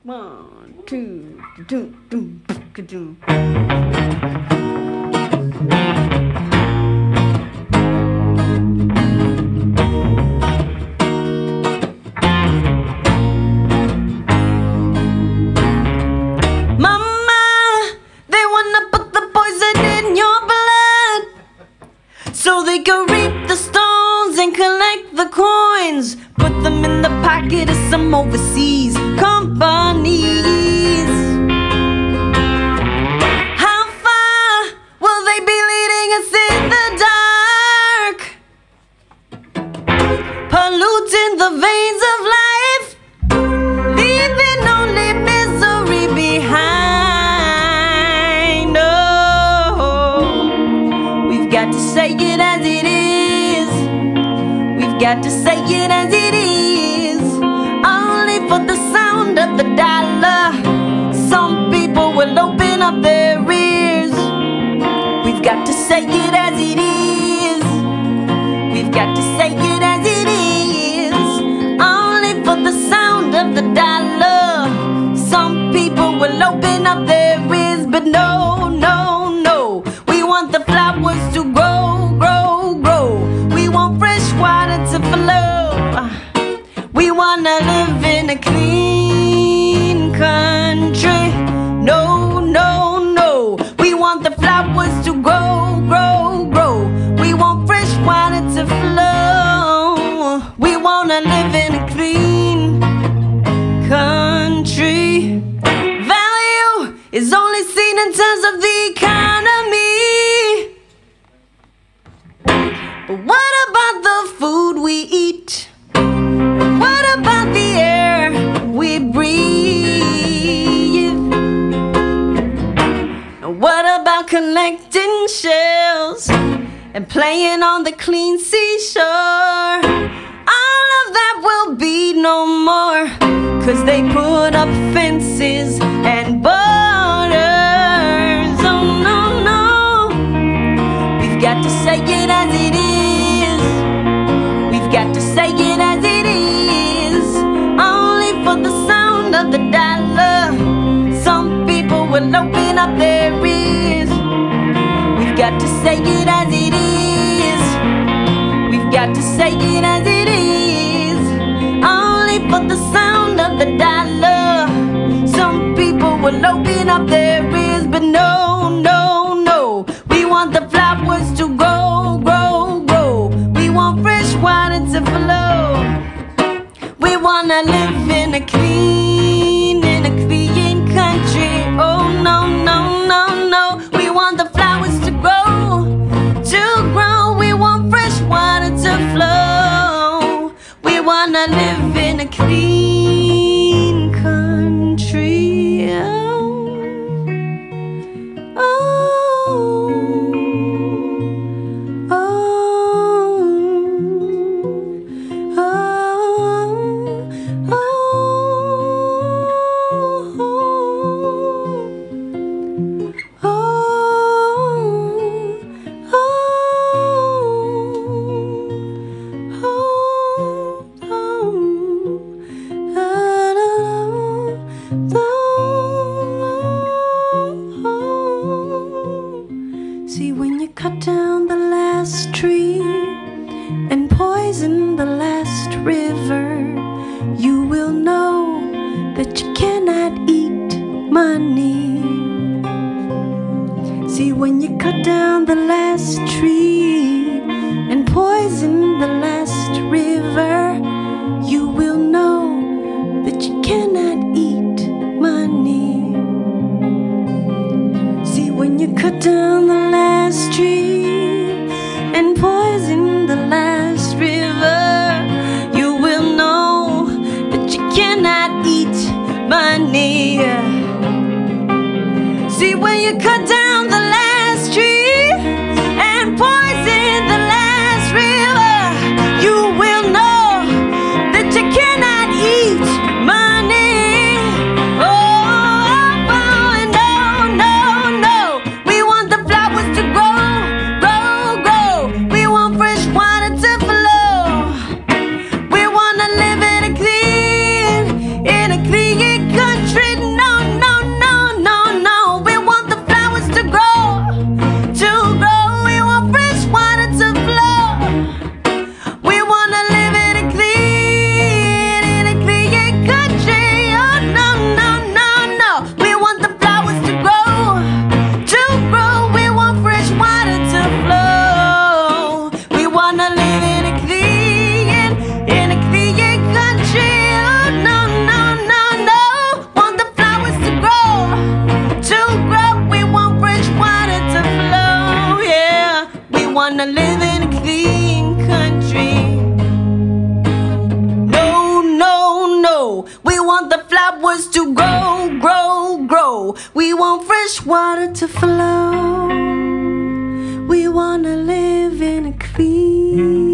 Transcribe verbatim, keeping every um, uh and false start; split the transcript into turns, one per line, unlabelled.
One, two, do, do, do, do.
So they can reap the stones and collect the coins, put them in the pocket of some overseas companies. How far will they be leading us in the dark, polluting the veins of life, leaving only misery behind? Oh, we've got to say it as it is. We've got to say it as it is. Only for the sound of the dollar, some people will open up their ears. We've got to say it as it is. We've got to say it as it is. Only for the sound of the dollar, some people will open up their ears. But no, no, no, we want the flowers to grow, grow, grow. We want fresh water to flow. We wanna live in a clean country. No, no, no, we want the flowers to grow, grow, grow. We want fresh water to flow. We wanna live in a clean country. Value is only seen in terms of the economy. But what about the food we eat? What about the air we breathe? And what about collecting shells and playing on the clean seashore? All of that will be no more, 'cause they put up fences and borders. Oh no, no, we've got to say it as it is. We've got to say it as it is. Only for the sound of the dollar, some people will open up their ears. We've got to say it as it is. We've got to say it as it is. Only for the sound of the dollar, some people will open up their ears. But no, no, no, we want the flowers to grow, grow, grow. We want fresh water to flow. We wanna live in a clean, in a clean country. Oh no, no, no, no, we want the flowers to grow, to grow. We want fresh water to flow. We wanna live in a clean country. Oh, oh, oh, oh, oh, oh, See, when you cut down the last tree and poison the last river, you will know that you cannot eat money. See, when you cut down the last tree and poison the last river, you will know that you cannot eat money. See, when you cut down the last tree and poison the last river, you will know that you cannot eat money. See, when you cut down the last tree and poison the last river, you will know that you cannot eat money. Oh, oh, no, no, no, we want the flowers to grow, grow, grow. We want fresh water to flow. We wanna live in a clean, in a clean country. flowers to grow, grow, grow. We want fresh water to flow. We wanna live in a clean